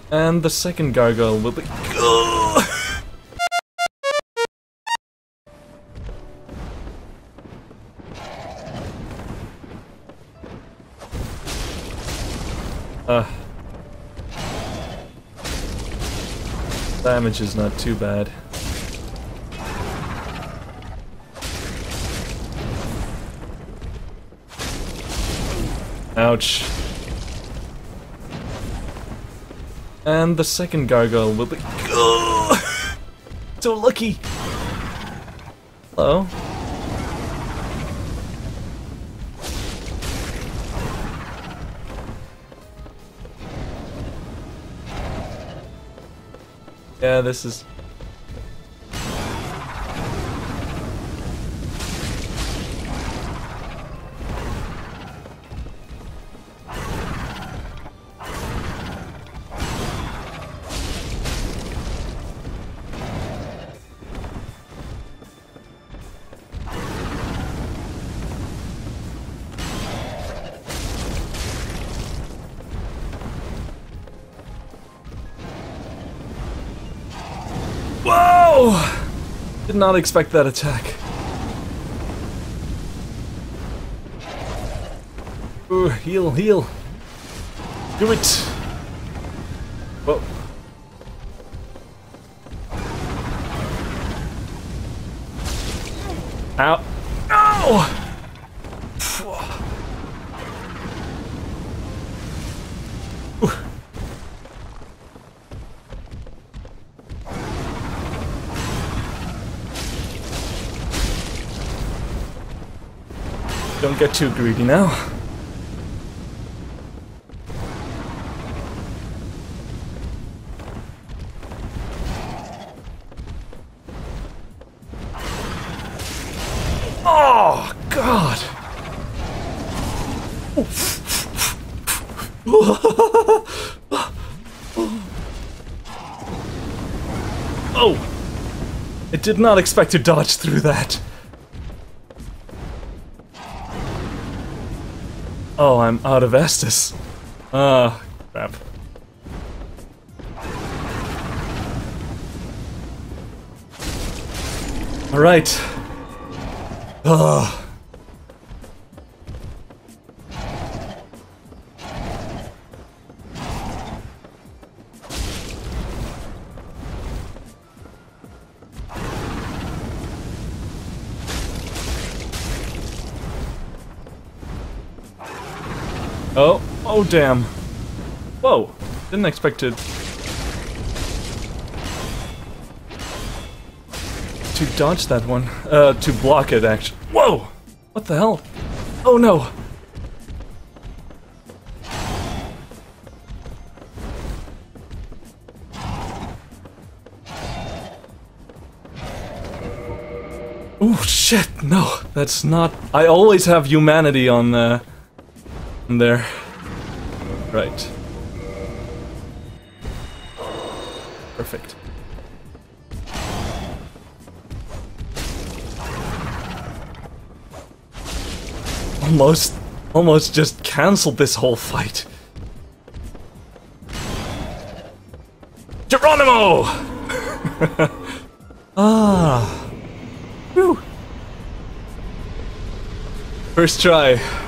And the second gargoyle will be... Damage is not too bad. Ouch. And the second gargoyle will be... So lucky! Hello? Yeah, this is... Whoa! Did not expect that attack. Ooh, heal, heal. Do it. Whoa. Ow. Ow! Don't get too greedy now. Oh, God! Oh! I did not expect to dodge through that. Oh, I'm out of Estus. Ah, crap. Alright. Ugh. Oh, oh damn. Whoa, didn't expect to dodge that one. To block it, actually. Whoa! What the hell? Oh no! Oh shit, no, that's not... I always have humanity on there. Right. Perfect. Almost just canceled this whole fight. Geronimo! Ah. Whew. First try.